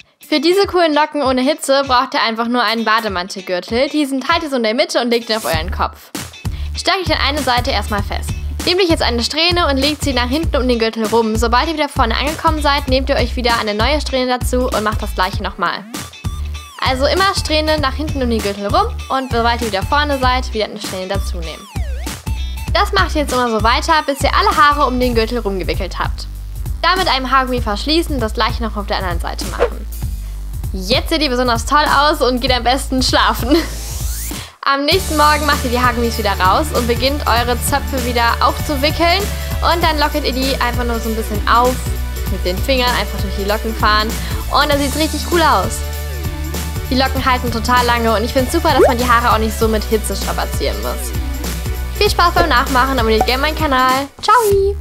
Für diese coolen Locken ohne Hitze braucht ihr einfach nur einen Bademantelgürtel. Diesen teilt ihr so in der Mitte und legt ihn auf euren Kopf. Stärkt euch an eine Seite erstmal fest. Nehmt euch jetzt eine Strähne und legt sie nach hinten um den Gürtel rum. Sobald ihr wieder vorne angekommen seid, nehmt ihr euch wieder eine neue Strähne dazu und macht das gleiche nochmal. Also immer Strähne nach hinten um den Gürtel rum und sobald ihr wieder vorne seid, wieder eine Strähne dazu nehmen. Das macht ihr jetzt immer so weiter, bis ihr alle Haare um den Gürtel rumgewickelt habt. Dann mit einem Haargummi verschließen und das gleiche noch auf der anderen Seite machen. Jetzt seht ihr besonders toll aus und geht am besten schlafen. Am nächsten Morgen macht ihr die Haargummis wieder raus und beginnt eure Zöpfe wieder aufzuwickeln. Und dann lockert ihr die einfach nur so ein bisschen auf, mit den Fingern einfach durch die Locken fahren. Und dann sieht es richtig cool aus. Die Locken halten total lange und ich finde es super, dass man die Haare auch nicht so mit Hitze strapazieren muss. Viel Spaß beim Nachmachen, abonniert gerne meinen Kanal. Ciao!